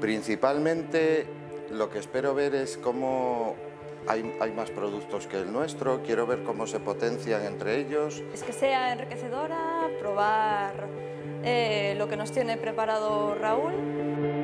Principalmente lo que espero ver es cómo hay más productos que el nuestro, quiero ver cómo se potencian entre ellos. Es que sea enriquecedora, probar lo que nos tiene preparado Raúl.